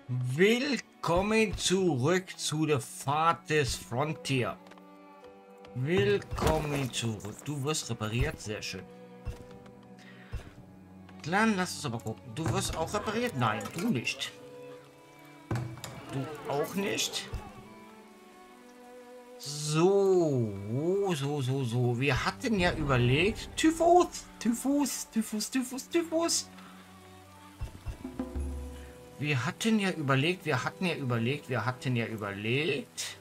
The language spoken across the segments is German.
Willkommen zurück zu der Fahrt des Frontier. Willkommen zurück. Du wirst repariert, sehr schön. Dann lass uns aber gucken. Du wirst auch repariert? Nein, du nicht. Du auch nicht. So. Wir hatten ja überlegt. Typhus. Wir hatten ja überlegt.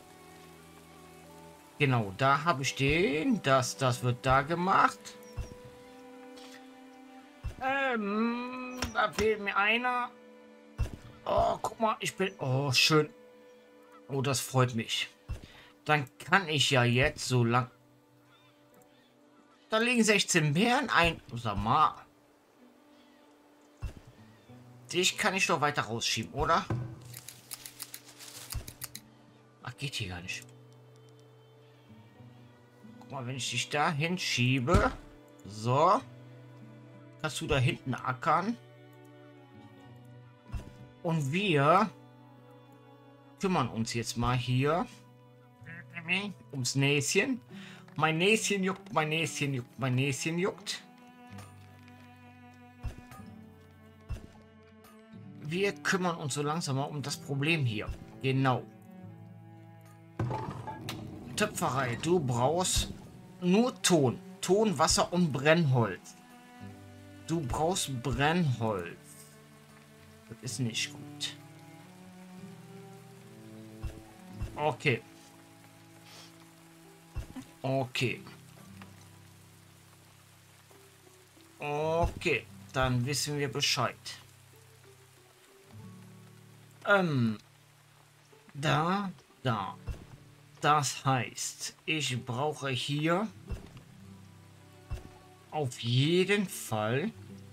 Genau, da habe ich den. Das wird da gemacht. Da fehlt mir einer. Oh, guck mal, ich bin... Oh, schön. Oh, das freut mich. Dann kann ich ja jetzt so lang... Da liegen 16 Bären ein. Sag mal. Dich kann ich doch weiter rausschieben, oder? Ach, geht hier gar nicht. Guck mal, wenn ich dich da hinschiebe. So. Kannst du da hinten ackern. Und wir kümmern uns jetzt mal hier ums Näschen. Mein Näschen juckt, mein Näschen juckt, mein Näschen juckt. Wir kümmern uns so langsam mal um das Problem hier. Genau. Töpferei, du brauchst nur Ton. Ton, Wasser und Brennholz. Du brauchst Brennholz. Das ist nicht gut. Okay. Okay. Okay. Dann wissen wir Bescheid. Da. Das heißt, ich brauche hier auf jeden Fall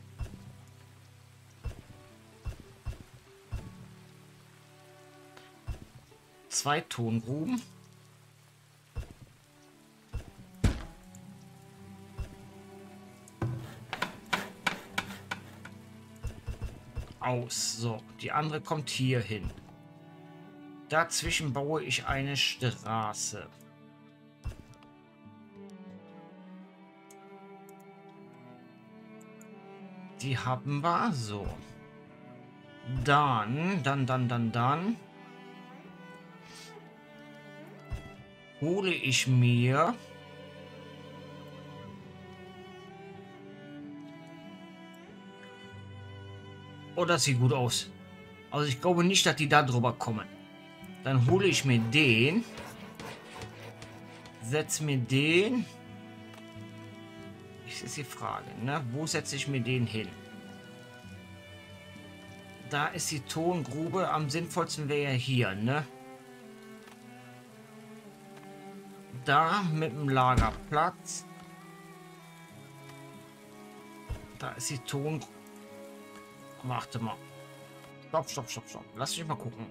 zwei Tongruben. Aus. So, die andere kommt hier hin. Dazwischen baue ich eine Straße. Die haben wir. So. Dann hole ich mir oh, das sieht gut aus. Also ich glaube nicht, dass die da drüber kommen. Dann hole ich mir den. Setze mir den. Das ist die Frage, ne? Wo setze ich mir den hin? Da ist die Tongrube. Am sinnvollsten wäre ja hier, ne? Da mit dem Lagerplatz. Da ist die Tongrube. Warte mal. Stopp. Lass mich mal gucken.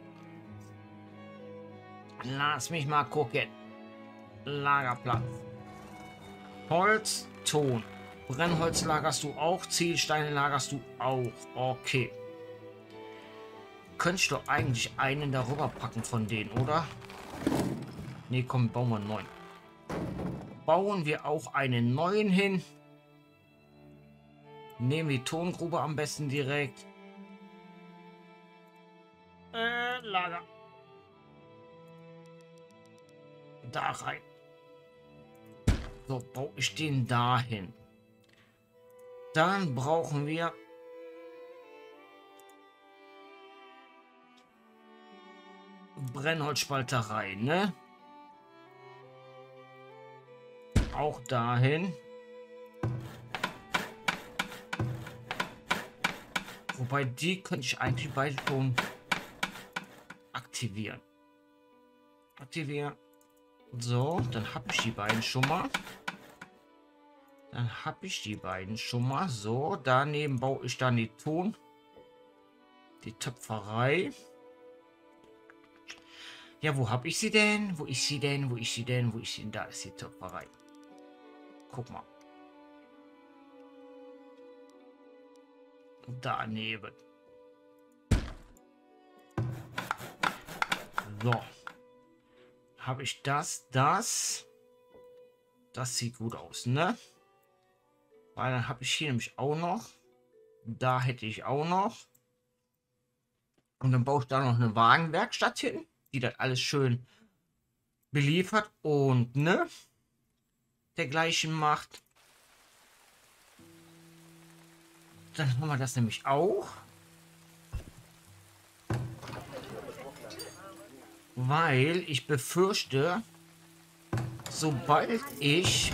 Lass mich mal gucken. Lagerplatz. Holz, Ton. Brennholz lagerst du auch. Ziegelsteine lagerst du auch. Okay. Könntest du eigentlich einen darüber packen von denen, oder? Ne, komm, bauen wir einen neuen. Bauen wir auch einen neuen hin. Nehmen die Tongrube am besten direkt. Lager. Da rein. So, baue ich den dahin. Dann brauchen wir Brennholzspalterei, ne? Auch dahin. Wobei die könnte ich eigentlich beide schon aktivieren. Aktivieren. So, dann habe ich die beiden schon mal. So, daneben baue ich dann die Töpferei. Ja, wo habe ich sie denn? Wo ist sie denn? Da ist die Töpferei. Guck mal. Daneben. So. Habe ich das. Das sieht gut aus, ne? Weil dann habe ich hier nämlich auch noch. Da hätte ich auch noch. Und dann baue ich da noch eine Wagenwerkstatt hin, die das alles schön beliefert und ne dergleichen macht. Dann haben wir das nämlich auch. Weil ich befürchte, sobald ich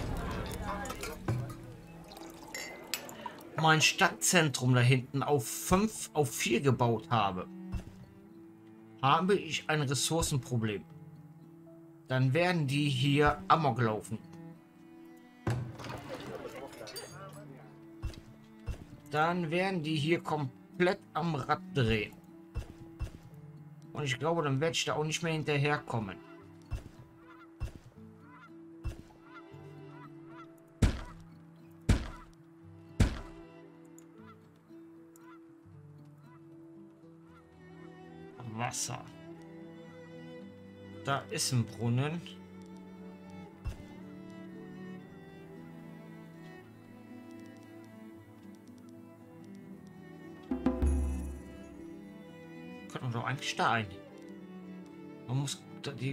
mein Stadtzentrum da hinten auf 4 gebaut habe, habe ich ein Ressourcenproblem. Dann werden die hier amok laufen. Dann werden die hier komplett am Rad drehen. Und ich glaube, dann werde ich da auch nicht mehr hinterherkommen. Wasser. Da ist ein Brunnen. Könnte man doch eigentlich da ein. Man muss da die.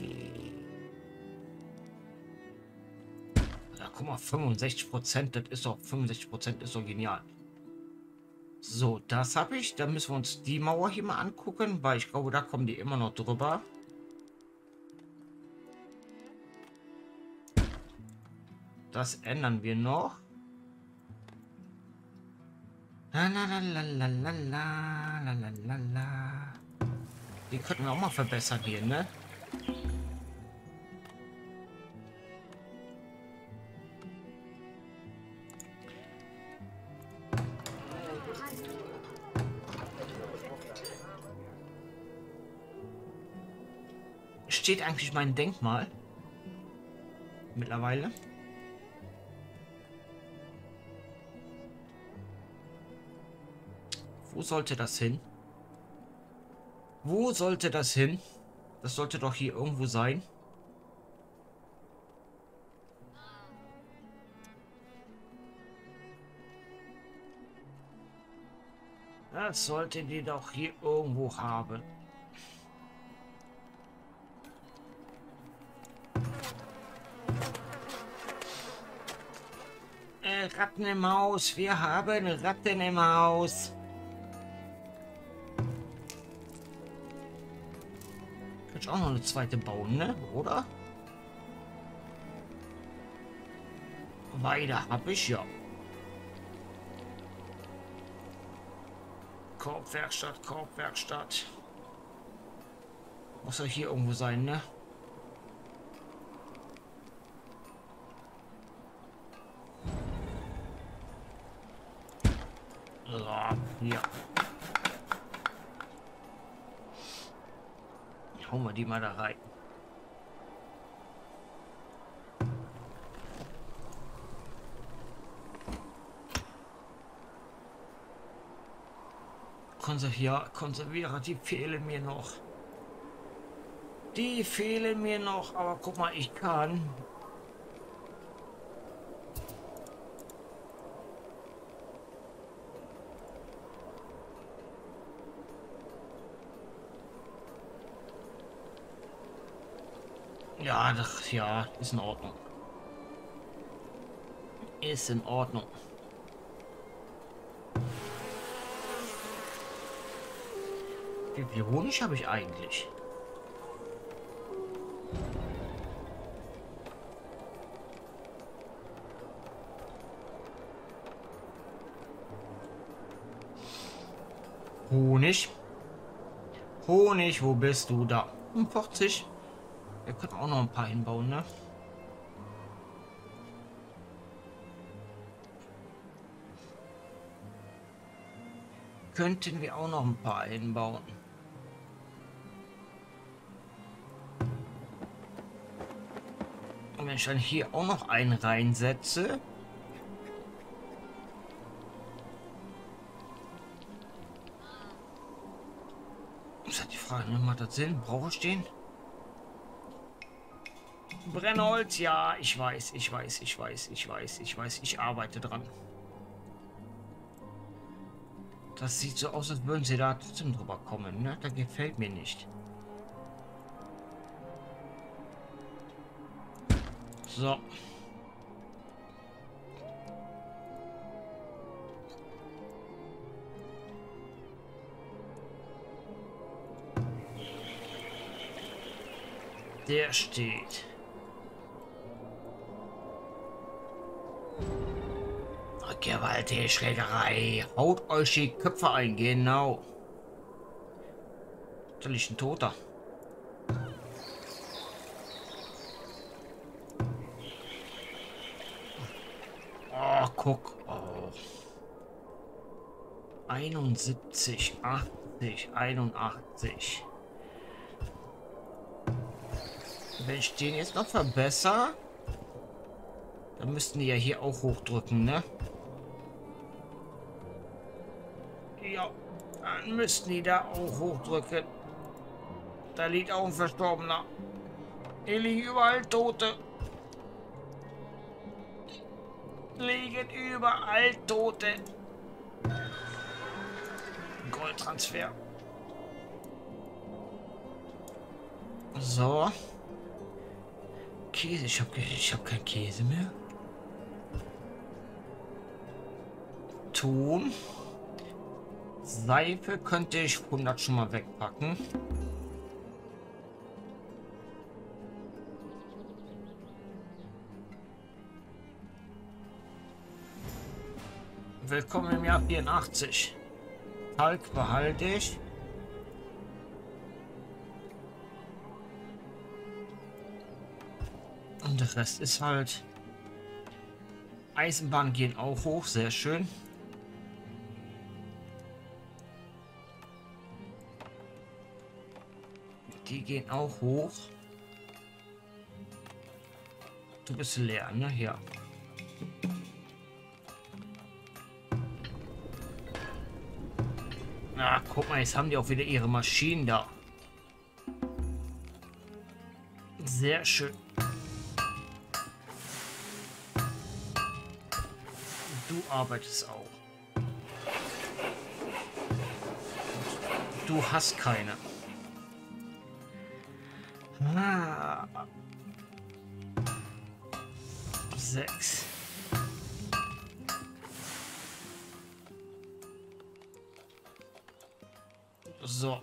Ja, guck mal, 65%, das ist doch 65% ist doch genial. So, das habe ich. Dann müssen wir uns die Mauer hier mal angucken, weil ich glaube, da kommen die immer noch drüber. Das ändern wir noch. La, la, la, la, la, la, la, la, la, la. Die könnten wir auch mal verbessern hier, ne? Steht eigentlich mein Denkmal mittlerweile? Wo sollte das hin? Wo sollte das hin? Das sollte doch hier irgendwo sein. Das sollte die doch hier irgendwo haben. Ratten im Haus. Wir haben Ratten im Haus. Kann ich auch noch eine zweite bauen, ne? Oder? Weiter habe ich ja. Korbwerkstatt, Korbwerkstatt. Muss doch hier irgendwo sein, ne? So, hier. Hauen wir die mal da rein. Konservierer, die fehlen mir noch. Die fehlen mir noch, aber guck mal, ich kann. Ja, das, ja, ist in Ordnung. Ist in Ordnung. Wie viel Honig habe ich eigentlich? Honig. Honig, wo bist du da? 40. Wir können auch noch ein paar hinbauen, ne? Könnten wir auch noch ein paar hinbauen. Und wenn ich dann hier auch noch einen reinsetze. ist halt die Frage, ne? Macht das Sinn? Brauche ich den? Brennholz, ja, ich weiß. Ich arbeite dran. Das sieht so aus, als würden sie da trotzdem drüber kommen, ne? Das gefällt mir nicht. So. Der steht. Gewaltige Schlägerei. Haut euch die Köpfe ein, genau. Da liegt ein Toter. Oh, guck. Oh. 71, 80, 81. Wenn ich den jetzt noch verbessere, dann müssten die ja hier auch hochdrücken, ne? Ja, dann müssten die da auch hochdrücken. Da liegt auch ein Verstorbener. Hier liegen überall Tote. Liegen überall Tote. Goldtransfer. So. Käse, ich hab keinen Käse mehr. Ton. Seife könnte ich 100 schon mal wegpacken. Willkommen im Jahr 84. Talg behalte ich. Und der Rest ist halt... Eisenbahnen gehen auch hoch, sehr schön. Die gehen auch hoch. Du bist leer, ne? Ja. Na, guck mal, jetzt haben die auch wieder ihre Maschinen da. Sehr schön. Du arbeitest auch. Du hast keine. Ah. 6. So.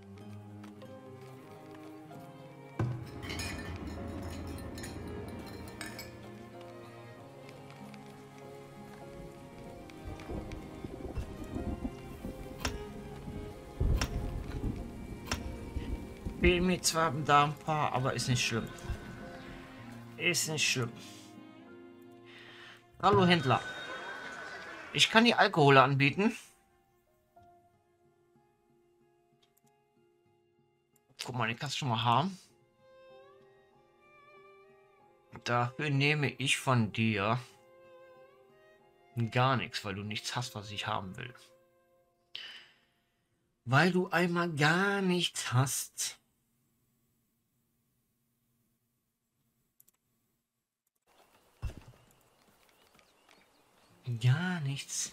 Fehlen mir zwar da ein paar, aber ist nicht schlimm. Ist nicht schlimm. Hallo Händler. Ich kann die Alkohol anbieten. Guck mal, den kannst du schon mal haben. Dafür nehme ich von dir gar nichts, weil du nichts hast, was ich haben will. Weil du einmal gar nichts hast. Gar nichts.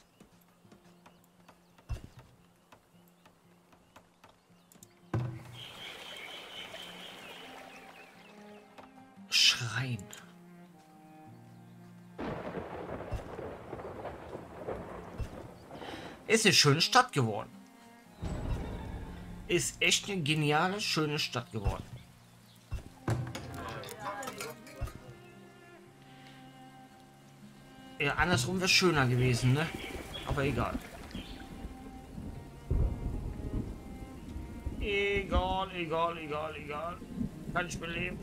Schrein. Ist eine schöne Stadt geworden. Ist echt eine geniale, schöne Stadt geworden. Ja, andersrum wäre schöner gewesen, ne? Aber egal. Egal. Kann ich beleben.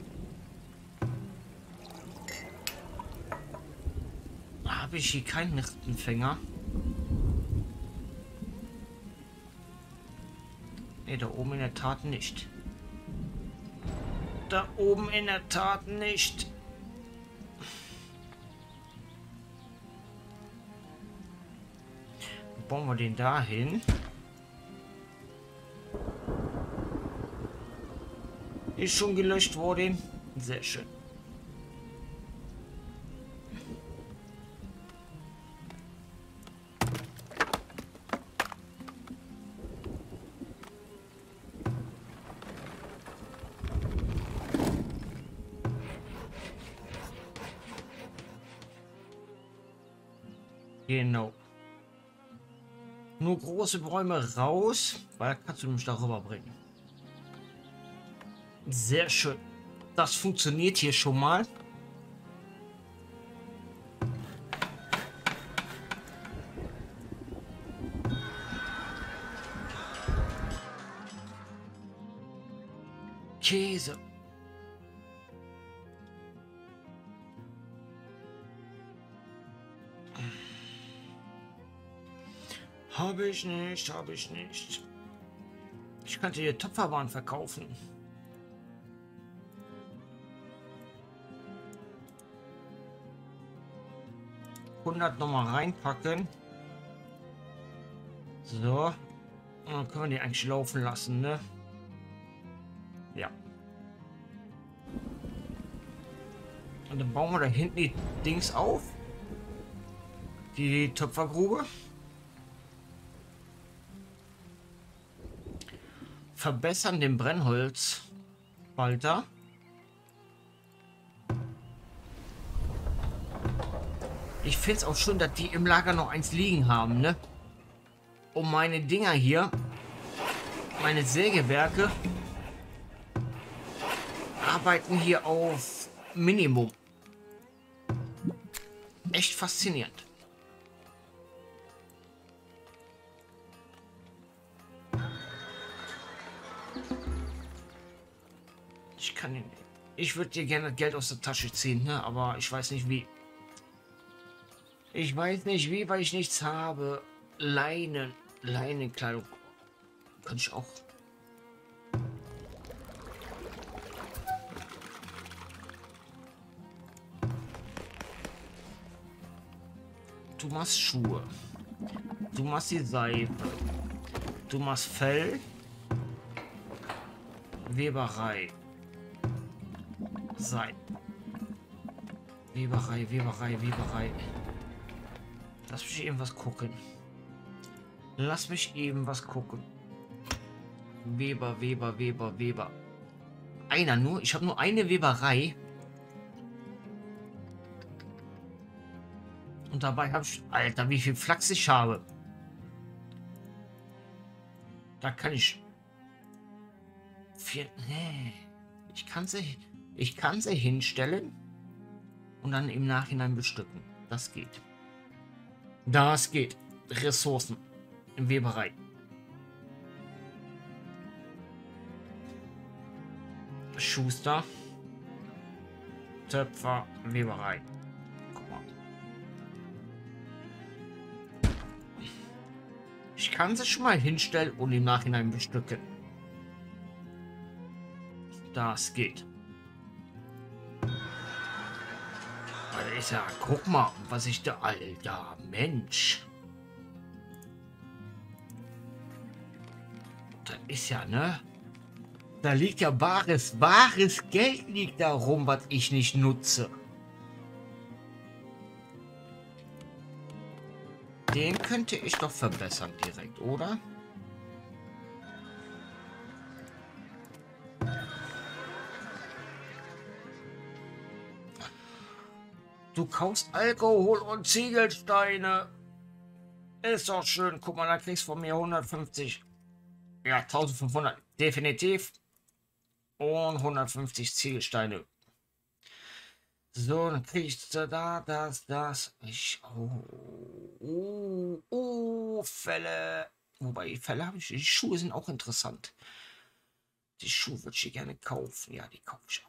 Habe ich hier keinen Nachtenfänger? Ne, da oben in der Tat nicht. Da oben in der Tat nicht. Bauen wir den dahin. Ist schon gelöscht worden. Sehr schön. Genau. Nur große Bäume raus, weil kannst du mich darüber bringen. Sehr schön. Das funktioniert hier schon mal. Käse. Habe ich nicht, habe ich nicht. Ich könnte hier Töpferwaren verkaufen. 100 nochmal reinpacken. So. Und dann können wir die eigentlich laufen lassen, ne? Ja. Und dann bauen wir da hinten die Dings auf. Die Töpfergrube. Verbessern den Brennholzspalter. Ich finde es auch schön, dass die im Lager noch eins liegen haben, ne? Und meine Dinger hier, meine Sägewerke, arbeiten hier auf Minimum. Echt faszinierend. Ich würde dir gerne Geld aus der Tasche ziehen, ne? Aber ich weiß nicht wie. Ich weiß nicht wie, weil ich nichts habe. Leinenkleidung. Könnte ich auch. Du machst Schuhe. Du machst die Seife. Du machst Fell. Weberei. Weberei. Lass mich eben was gucken. Weber. Einer nur? Ich habe nur eine Weberei. Und dabei habe ich... Alter, wie viel Flachs ich habe. Da kann ich... Nee. Ich kann sie hinstellen und dann im Nachhinein bestücken. Das geht. Das geht. Ressourcen. Weberei. Schuster. Töpfer. Weberei. Guck mal. Ich kann sie schon mal hinstellen und im Nachhinein bestücken. Das geht. Alter, guck mal, was ich da... Alter, Mensch. Das ist ja, ne? Da liegt ja wahres Geld liegt da rum, was ich nicht nutze. Den könnte ich doch verbessern direkt, oder? Du kaufst Alkohol und Ziegelsteine. Ist doch schön. Guck mal, da kriegst du von mir 150. Ja, 1500. Definitiv. Und 150 Ziegelsteine. So, dann kriegst du da, das. Fälle. Wobei, Fälle habe ich. Die Schuhe sind auch interessant. Die Schuhe würde ich gerne kaufen. Ja, die kaufe ich auch.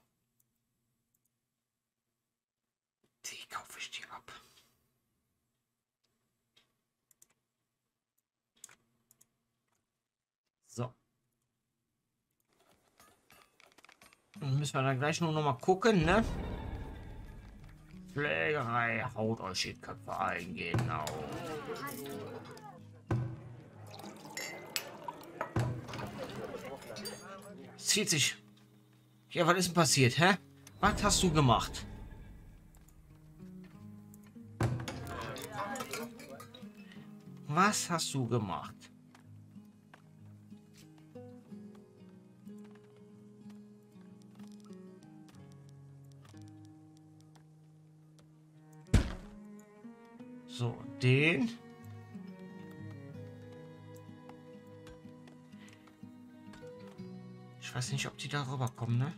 Die kaufe ich dir ab. So. Dann müssen wir dann gleich nur noch mal gucken, ne? Pflegerei, haut euch die Köpfe ein, genau. Zieht sich. Ja, was ist denn passiert, hä? Was hast du gemacht? Was hast du gemacht? So, den. Ich weiß nicht, ob die da rüberkommen, ne?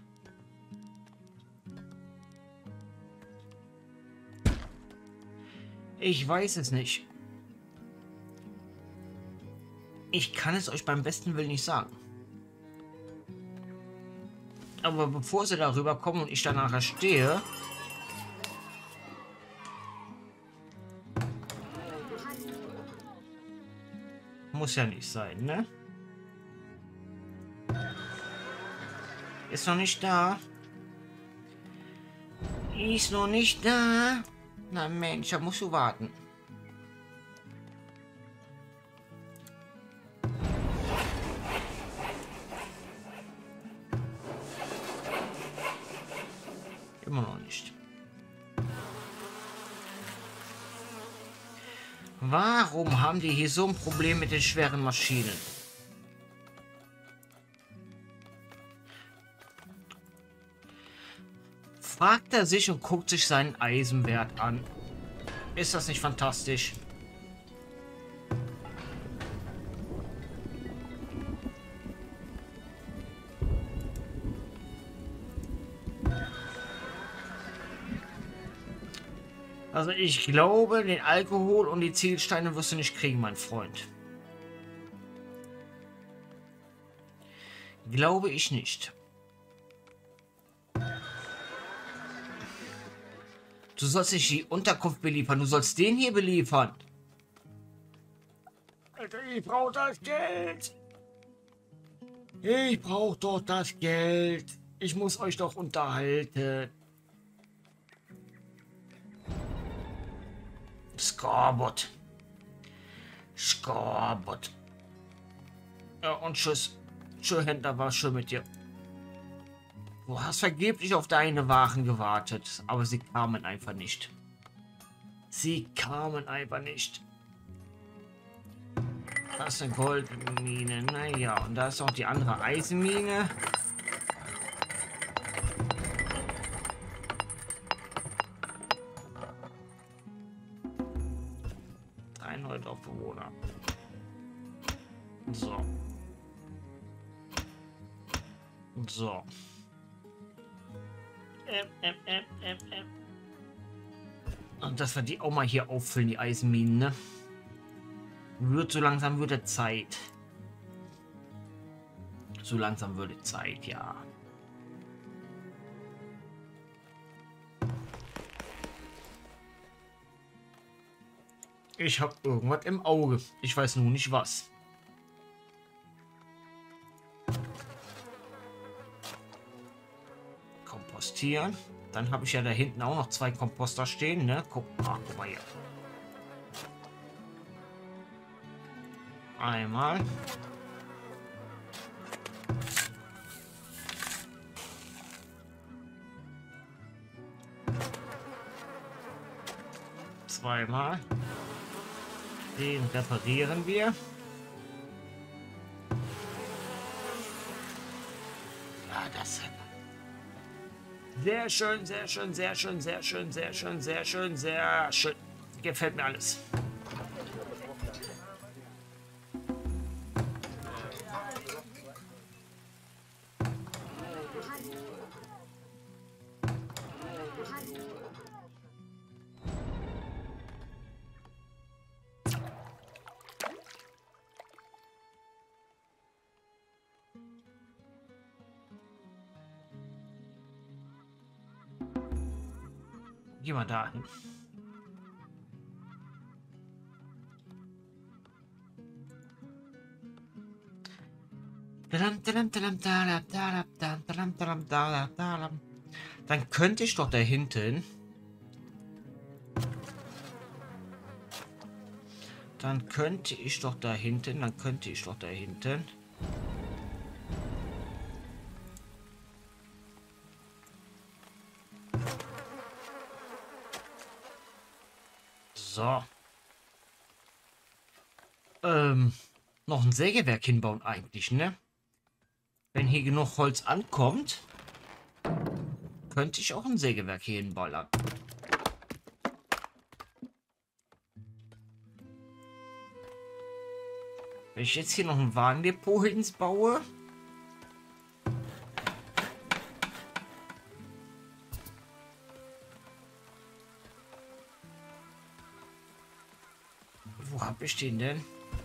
Ich weiß es nicht. Ich kann es euch beim besten Willen nicht sagen. Aber bevor sie darüber kommen und ich dann nachher stehe... Muss ja nicht sein, ne? Ist noch nicht da. Ist noch nicht da. Na Mensch, da musst du warten. Immer noch nicht. Warum haben die hier so ein Problem mit den schweren Maschinen? Fragt er sich und guckt sich seinen Eisenwert an. Ist das nicht fantastisch? Also ich glaube, den Alkohol und die Zielsteine wirst du nicht kriegen, mein Freund. Glaube ich nicht. Du sollst nicht die Unterkunft beliefern, du sollst den hier beliefern. Alter, ich brauche das Geld. Ich brauche doch das Geld. Ich muss euch doch unterhalten. Scoreboard. Scoreboard. Ja, und tschüss. Tschüss, Händler, war schön mit dir. Du hast vergeblich auf deine Waren gewartet, aber sie kamen einfach nicht. Sie kamen einfach nicht. Das ist eine Goldmine. Naja, und da ist auch die andere Eisenmine. Neue Dorfbewohner. So. So. Und dass wir die auch mal hier auffüllen, die Eisenminen, ne? Wird so langsam würde Zeit. So langsam würde Zeit, ja. Ich habe irgendwas im Auge. Ich weiß nur nicht was. Kompostieren. Dann habe ich ja da hinten auch noch 2 Komposter stehen, ne? Guck mal hier. Einmal. Zweimal. Den reparieren wir. Ja, das. Sehr schön, sehr schön, sehr schön, sehr schön, sehr schön, sehr schön, sehr schön. Gefällt mir alles. Geh mal dahin. Dann könnte ich doch da hinten. Dann könnte ich doch da hinten. So. Noch ein Sägewerk hinbauen eigentlich, ne? Wenn hier genug Holz ankommt, könnte ich auch ein Sägewerk hier hinballern. Wenn ich jetzt hier noch ein Warendepot hinbaue, wo habe ich den denn?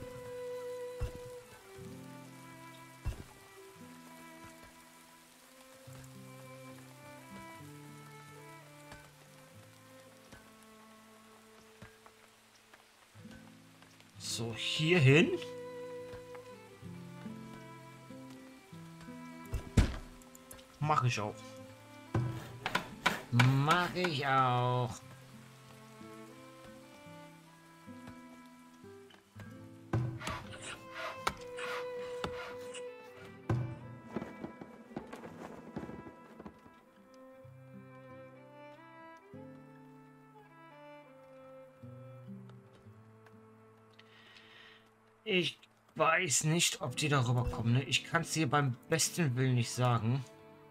So, hier hin. Mache ich auch. Mache ich auch. Ich weiß nicht, ob die darüber kommen. Ne? Ich kann es dir beim besten Willen nicht sagen.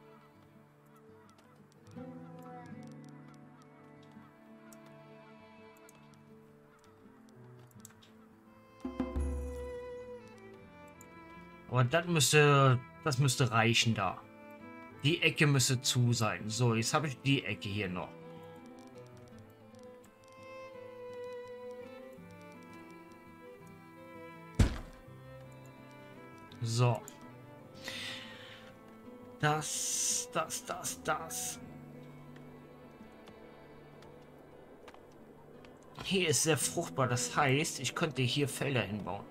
Aber das müsste reichen da. Die Ecke müsste zu sein. So, jetzt habe ich die Ecke hier noch. So. Das. Hier ist sehr fruchtbar. Das heißt, ich könnte hier Felder hinbauen.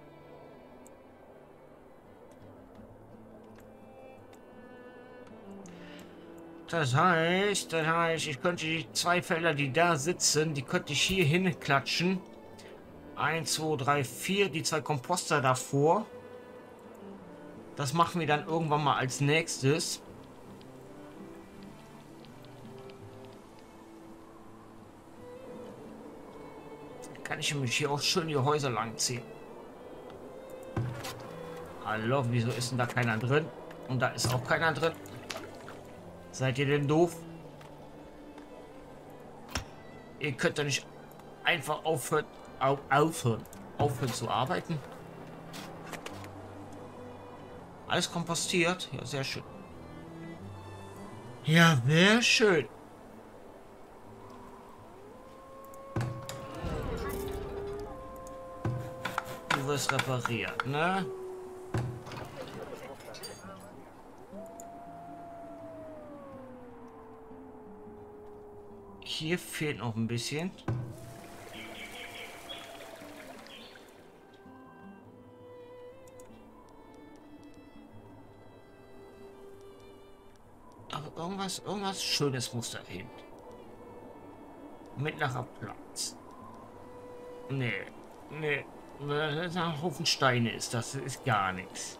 Das heißt, ich könnte die zwei Felder, die da sitzen, die könnte ich hier hin klatschen. 1, 2, 3, 4, die zwei Komposter davor. Das machen wir dann irgendwann mal als nächstes. Kann ich nämlich hier auch schön die Häuser langziehen. Hallo, wieso ist denn da keiner drin? Und da ist auch keiner drin. Seid ihr denn doof? Ihr könnt doch nicht einfach aufhören zu arbeiten. Alles kompostiert? Ja, sehr schön. Ja, sehr schön. Du wirst repariert, ne? Hier fehlt noch ein bisschen. Aber irgendwas Schönes muss da hin. Mittlerer Platz. Nee, nee. Das ist ein Haufen Steine ist das. Das ist gar nichts.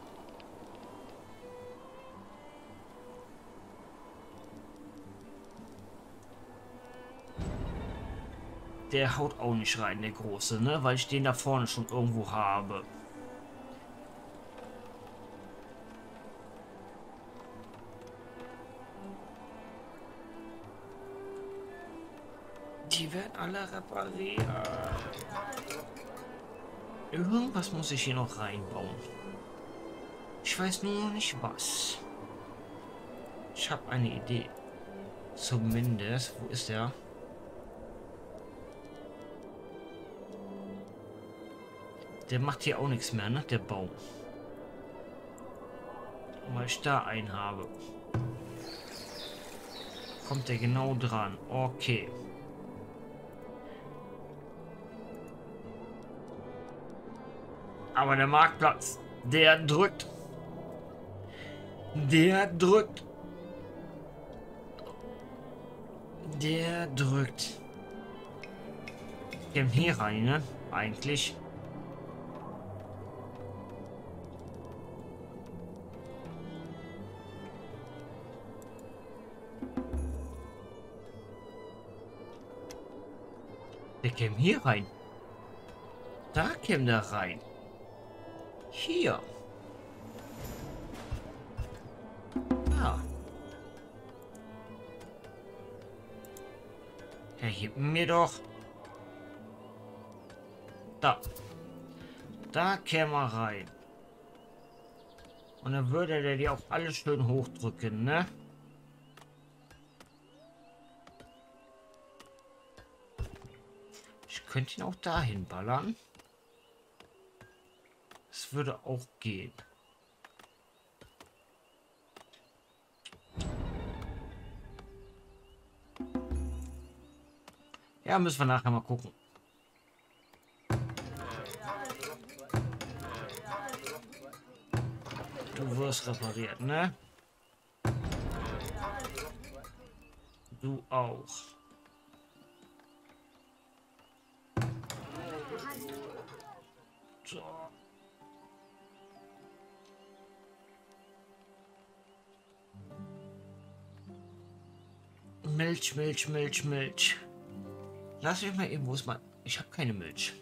Der haut auch nicht rein, der Große, ne? Weil ich den da vorne schon irgendwo habe. Die werden alle repariert. Irgendwas muss ich hier noch reinbauen. Ich weiß nur noch nicht was. Ich habe eine Idee. Zumindest. Wo ist der? Der macht hier auch nichts mehr, ne? Der Baum. Weil ich da einen habe. Kommt der genau dran. Okay. Aber der Marktplatz, der drückt. Der drückt. Der drückt. Gehen hier rein, ne? Eigentlich. Der Der käme hier rein. Da käme der rein. Hier. Ja. Er hebt mir doch. Da. Da käme er rein. Und dann würde der die auch alles schön hochdrücken, ne? Ich könnte ihn auch dahin ballern. Das würde auch gehen. Ja, müssen wir nachher mal gucken. Du wirst repariert, ne? Du auch. So. Milch, Milch, Milch, Milch. Lass mich mal eben, wo ist mein... Ich habe keine Milch.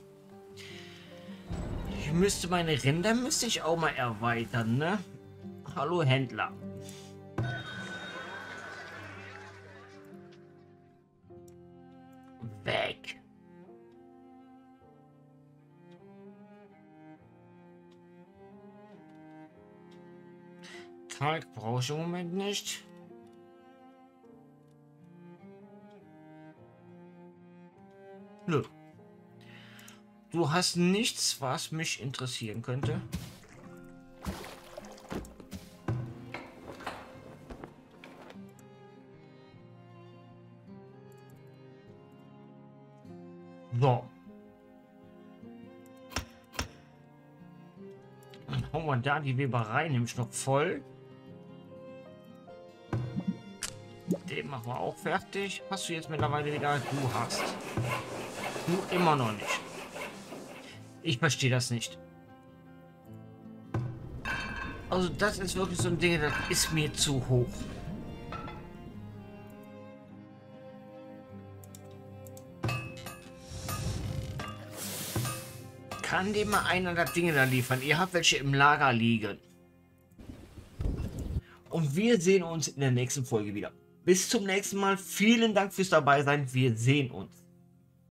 Ich müsste meine Rinder auch mal erweitern, ne? Hallo Händler. Weg. Talg brauche ich im Moment nicht. Nö. Du hast nichts, was mich interessieren könnte. So. Dann hauen wir da die Weberei nämlich noch voll. Den machen wir auch fertig. Hast du jetzt mittlerweile wieder? Du hast. Du immer noch nicht. Ich verstehe das nicht. Also das ist wirklich so ein Ding, das ist mir zu hoch. Kann dem mal einer das Dinge da liefern? Ihr habt welche im Lager liegen. Und wir sehen uns in der nächsten Folge wieder. Bis zum nächsten Mal. Vielen Dank fürs Dabeisein. Wir sehen uns.